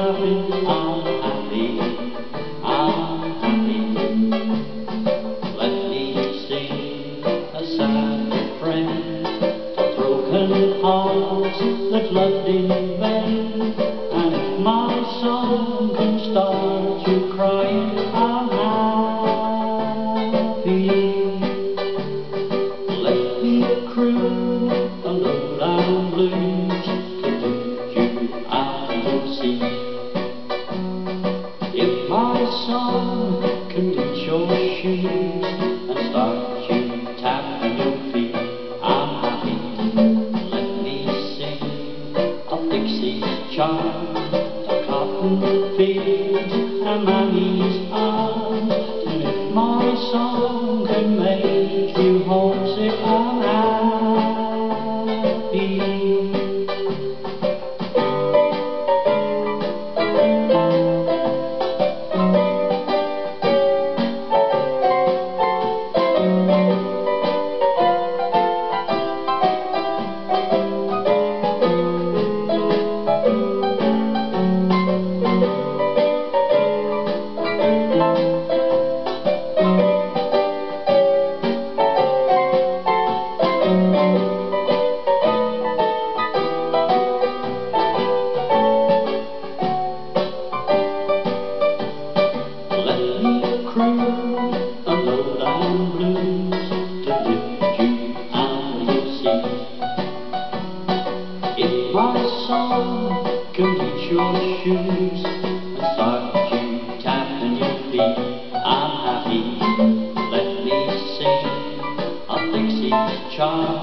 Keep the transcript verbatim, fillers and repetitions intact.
happy, I'm happy, I'm happy. Let me sing a sad refrain to broken hearts that loved in vain. And if my song can start you crying, I'm happy. Let me croon a low-down blues to lift you out to sea. If my song can reach your shoes and start you tapping your feet, I'm happy. Let me sing a Dixie's charm, a cotton fields and Mammy's arms. And if my song can make you homesick, I'm happy. A low-down blues to lift you out of your seat. If my song can reach your shoes and start you tapping your feet, I'm happy. Let me sing a Dixie's charm.